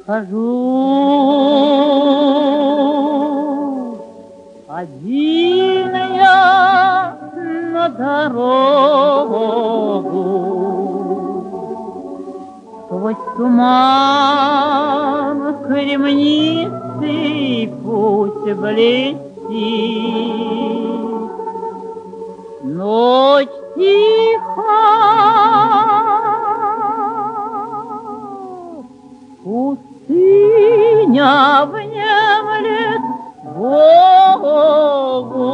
Выхожу один я на дорогу, сквозь туман кремнистый путь блестит. Ночь тиха, пустыня внемлет Богу.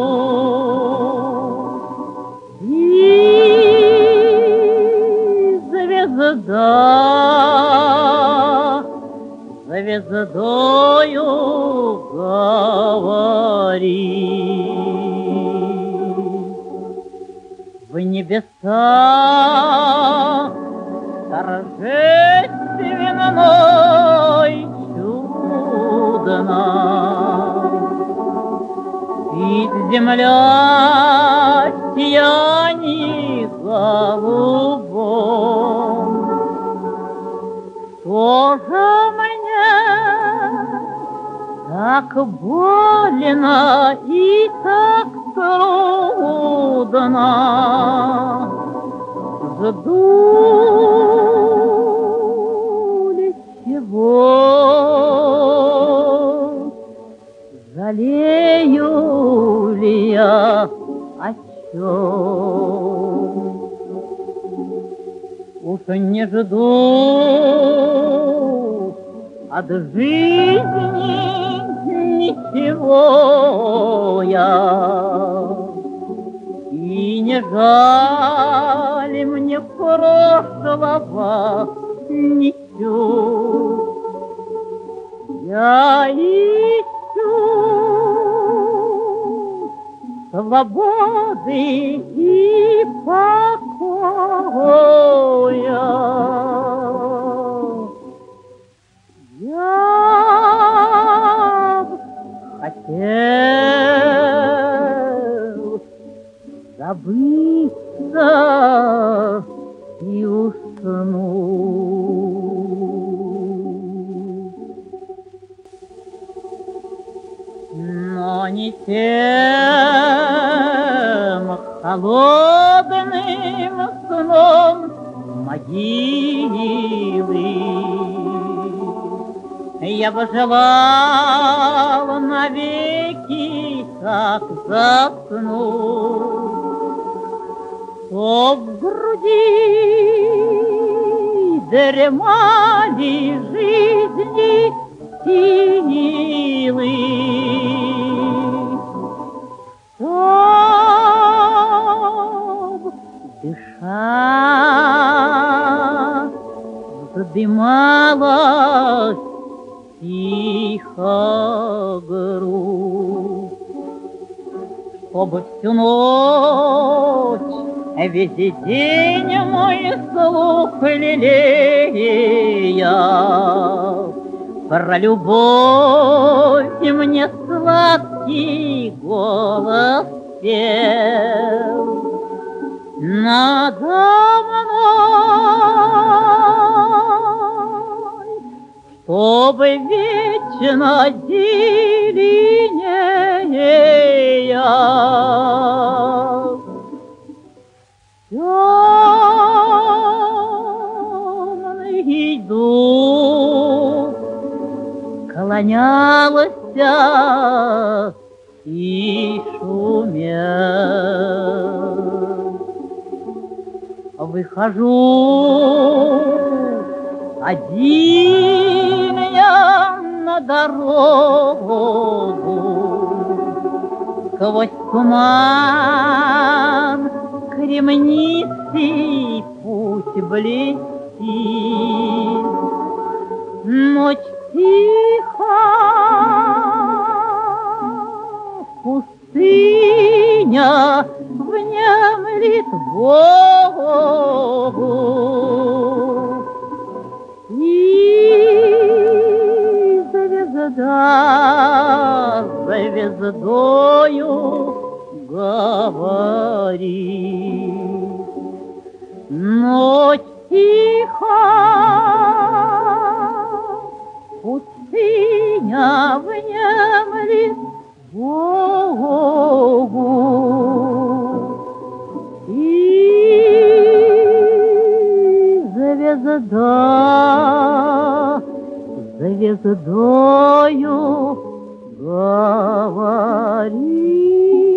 И звезда звездою говорит. В небесах торжественной чудно, и земля сиянит голубом. Что же мне так больно и так трудно? Жду ли чего? Жалею ли я о чем? Уж не жду от жизни ничего я, и не жаль мне прошлого ничуть. Я ищу свободы и покоя. Я хотел забыться и уснуть. Но не тем холодным сном могилы я бы желал навеки так заснуть, что в груди дремали жизни силы, чтоб дыша вздымалась тихо грудь, чтобы всю ночь, весь день мой слух лелея про любовь мне сладкий голос пел. Надо мной, чтобы вечно зеленея темный дух клонялся и шумел. Выхожу один я на дорогу, сквозь туман кремнистый путь блестит. Ночь тиха, пустыня внемлет Богу. И звезда звездою говорит. Ночь тиха, Богу. И звездою говори.